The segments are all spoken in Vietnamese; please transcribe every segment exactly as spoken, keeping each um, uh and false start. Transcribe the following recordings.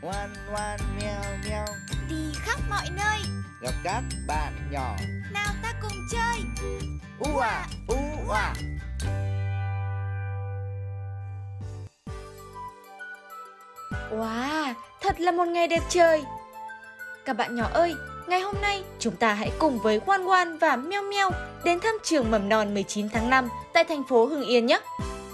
Ngoan ngoan meo meo, đi khắp mọi nơi, gặp các bạn nhỏ. nào ta cùng chơi. Ú à, ú à. Wow, thật là một ngày đẹp trời. Các bạn nhỏ ơi, ngày hôm nay chúng ta hãy cùng với Ngoan Ngoan và Meo Meo đến thăm trường mầm non mười chín tháng năm tại thành phố Hưng Yên nhé.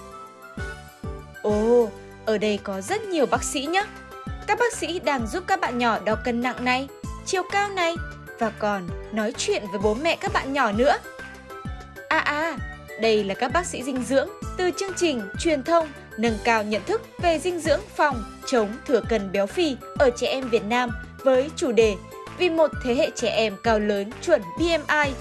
Ồ, ở đây có rất nhiều bác sĩ nhé. Các bác sĩ đang giúp các bạn nhỏ đo cân nặng này, chiều cao này và còn nói chuyện với bố mẹ các bạn nhỏ nữa. À à, đây là các bác sĩ dinh dưỡng từ chương trình truyền thông nâng cao nhận thức về dinh dưỡng phòng chống thừa cân béo phì ở trẻ em Việt Nam với chủ đề Vì một thế hệ trẻ em cao lớn chuẩn B M I.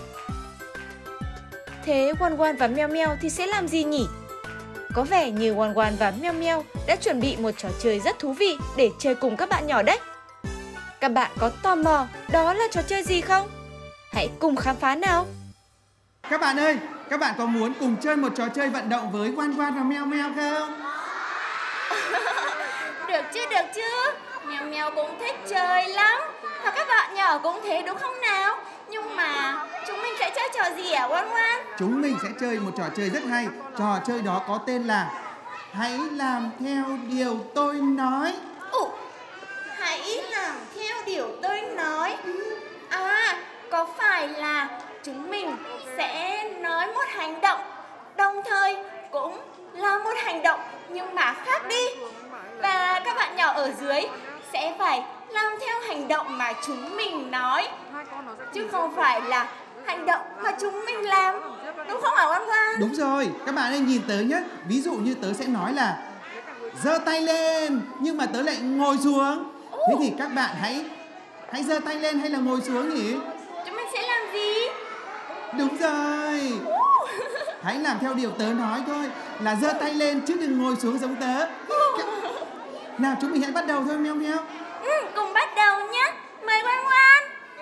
Thế Ngoan Ngoan và Meo Meo thì sẽ làm gì nhỉ? Có vẻ như Ngoan Ngoan và Meo Meo đã chuẩn bị một trò chơi rất thú vị để chơi cùng các bạn nhỏ đấy. Các bạn có tò mò đó là trò chơi gì không? Hãy cùng khám phá nào! Các bạn ơi, các bạn có muốn cùng chơi một trò chơi vận động với Ngoan Ngoan và Meo Meo không? Được chứ, được chứ. Meo Meo cũng thích chơi lắm. Và các bạn nhỏ cũng thế đúng không nào? Nhưng mà chúng mình sẽ chơi trò gì hả Ngoan Ngoan? Chúng mình sẽ chơi một trò chơi rất hay. Trò chơi đó có tên là Hãy làm theo điều tôi nói. Ồ, hãy làm theo điều tôi nói. À, có phải là chúng mình sẽ nói một hành động, đồng thời cũng là một hành động nhưng mà khác đi. Và các bạn nhỏ ở dưới sẽ phải làm theo hành động mà chúng mình nói, chứ không phải là hành động mà chúng mình làm. Đúng không hả Ngoan Ngoan? Đúng rồi, các bạn ơi nhìn tớ nhé. Ví dụ như tớ sẽ nói là giơ tay lên, nhưng mà tớ lại ngồi xuống. Thế thì các bạn hãy hãy giơ tay lên hay là ngồi xuống nhỉ? Chúng mình sẽ làm gì? Đúng rồi. Hãy làm theo điều tớ nói thôi, là giơ tay lên chứ đừng ngồi xuống giống tớ. Nào chúng mình hãy bắt đầu thôi Meo Meo. Ừ, cùng bắt đầu nhé. Mời Ngoan Ngoan.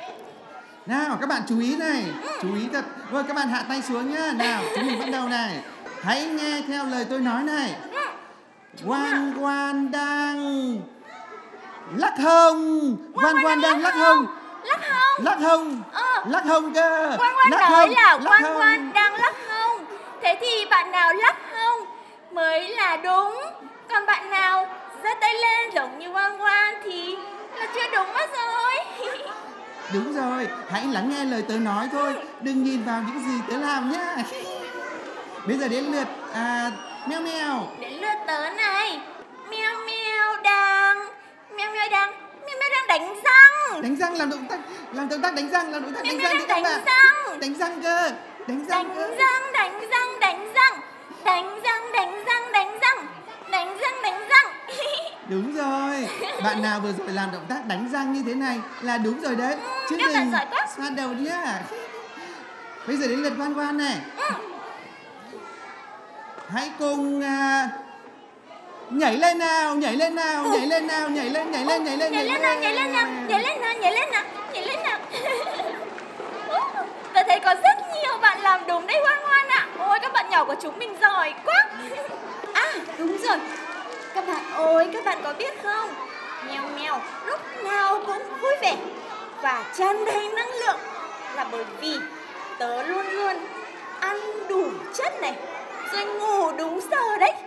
Nào các bạn chú ý này, chú ý thật. Rồi các bạn hạ tay xuống nhá. Nào chúng mình bắt đầu này. Hãy nghe theo lời tôi nói này. Ngoan Ngoan đang lắc hông. Ngoan Ngoan đang lắc hông. Lắc hông. Lắc hông. Ờ. Lắc hông cơ. Ngoan Ngoan Lắc nói hông. là Lắc Ngoan hông. Ngoan đang lắc hông. Thế thì bạn nào lắc hông mới là đúng. Còn bạn nào giơ tay lên giống như Ngoan Ngoan thì là chưa đúng mất rồi. Đúng rồi, hãy lắng nghe lời tớ nói thôi. Đừng nhìn vào những gì tớ làm nhá. Bây giờ đến lượt à, Meo Meo. Đến lượt tớ này. Meo Meo đang Meo Meo đang Meo Meo đang đánh răng. Đánh răng làm động tác làm động tác đánh răng làm động tác đánh Meo răng Meo đi các đang bạn. đánh răng. Đánh răng cơ. Đánh răng cơ. Đánh răng, đánh răng, đánh răng. Đánh răng, đánh răng, đánh răng. Đánh răng, đánh răng. Đúng rồi. Bạn nào vừa rồi làm động tác đánh răng như thế này là đúng rồi đấy. Chứ các bạn đừng giỏi quá. xoa đầu nhá. Bây giờ đến lượt Ngoan Ngoan này. Ừ. Hãy cùng à, nhảy lên nào, nhảy lên nào, Ừ. nhảy lên nào, nhảy lên, nhảy lên, nhảy lên, Nhảy lên nào, nhảy lên nào, nhảy lên nào, nhảy lên nào, nhảy lên nào. Tôi thấy có rất nhiều bạn làm đúng đấy Ngoan Ngoan ạ. Ôi các bạn nhỏ của chúng mình giỏi quá. À đúng rồi. Các bạn ơi, các bạn có biết không? Meo Meo lúc nào cũng vui vẻ và tràn đầy năng lượng là bởi vì tớ luôn luôn ăn đủ chất này, rồi ngủ đúng giờ đấy.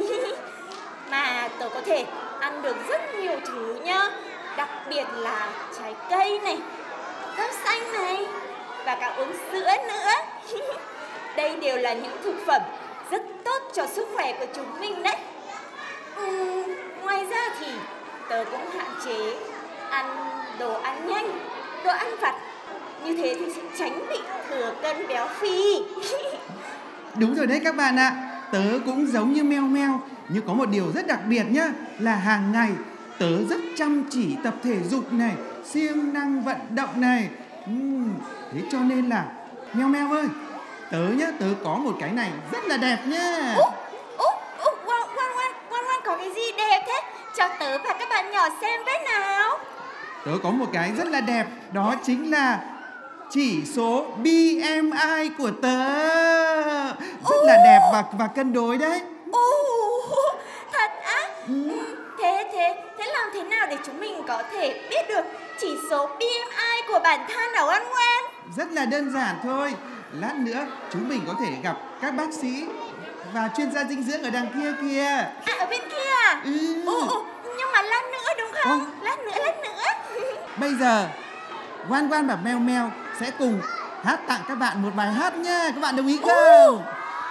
Mà tớ có thể ăn được rất nhiều thứ nhá. Đặc biệt là trái cây này, rau xanh này và cả uống sữa nữa. Đây đều là những thực phẩm rất tốt cho sức khỏe của chúng mình đấy. Uhm, ngoài ra thì tớ cũng hạn chế ăn đồ ăn nhanh, đồ ăn vặt. Như thế thì sẽ tránh bị thừa cân béo phì. Đúng rồi đấy các bạn ạ. Tớ cũng giống như Meo Meo, nhưng có một điều rất đặc biệt nhá, là hàng ngày tớ rất chăm chỉ tập thể dục này, siêng năng vận động này. uhm, Thế cho nên là Meo Meo ơi, tớ nhá, tớ có một cái này rất là đẹp nhá. Ú, ú, ú, Ngoan Ngoan, Ngoan Ngoan có cái gì đẹp thế? Cho tớ và các bạn nhỏ xem với nào. Tớ có một cái rất là đẹp, đó chính là chỉ số B M I của tớ. Rất là đẹp và và cân đối đấy. Ồ, thật á? Ừ. Thế thế thế làm thế nào để chúng mình có thể biết được chỉ số B M I của bản thân nào Ngoan Ngoan? Rất là đơn giản thôi. Lát nữa chúng mình có thể gặp các bác sĩ và chuyên gia dinh dưỡng ở đằng kia kìa. À, ở bên kia à? Ừ. Ồ, ồ, nhưng mà lát nữa đúng không? Ồ. Lát nữa, lát nữa. Bây giờ Ngoan Ngoan và Meo Meo sẽ cùng hát tặng các bạn một bài hát nha. Các bạn đồng ý không? Ồ.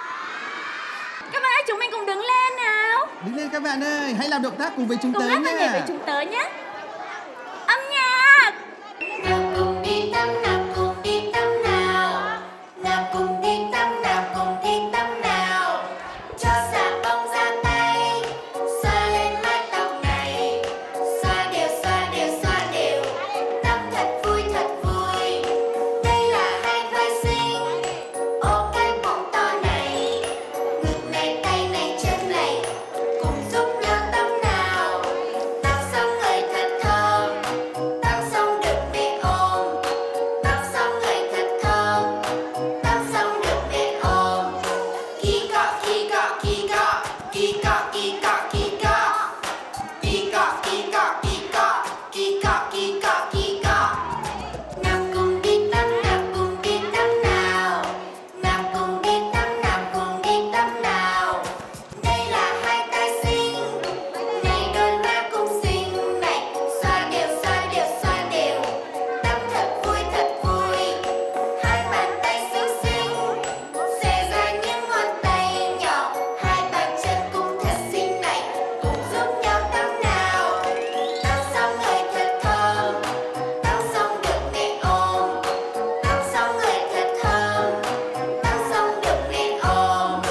Các bạn ơi, chúng mình cùng đứng lên nào. Đứng lên các bạn ơi, hãy làm động tác cùng với chúng cùng tớ nhé. Cùng hát và nhảy với chúng tớ nhé. Âm nhạc. Nào cùng đi tắm, nào cùng đi tắm nào. Nào cùng đi tắm, nào cùng đi tắm nào. Cho xà bông ra tay, xoa lên mái tóc này. Xoa đều, xoa đều, xoa đều. Tắm thật vui, thật vui. Đây là hai vai xinh, ôm cái bụng to này. Ngực này, tay này, chân này, cùng giúp nhau tắm nào. Tắm xong người thật thơm, tắm xong được mẹ ôm. Tắm xong người thật thơm, tắm xong được mẹ ôm. Kỳ cọ, kỳ cọ, kỳ cọ, kỳ cọ, kỳ cọ, kỳ cọ. Kỳ cọ, kỳ cọ, kỳ cọ, kỳ cọ, kỳ cọ, kỳ cọ. Nào cùng đi tắm, nào cùng đi tắm nào. Nào cùng đi tắm, nào cùng đi tắm nào. Đây là hai tay xinh, này đôi má cũng xinh này. Xoa đều, xoa đều, xoa đều. Tắm thật vui, thật vui. Hai bàn tay xinh xinh, xòe ra những ngón tay nhỏ. Hai bàn chân cũng thật xinh này, cùng giúp nhau tắm nào. Tắm xong người thật thơm, tắm xong được mẹ ôm. Tắm xong người thật thơm, tắm xong được mẹ ôm.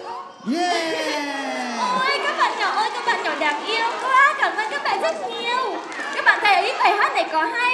Yeah. Ôi các bạn nhỏ ơi, các bạn nhỏ đáng yêu quá. Cảm ơn các bạn rất nhiều. Các bạn thấy bài hát này có hay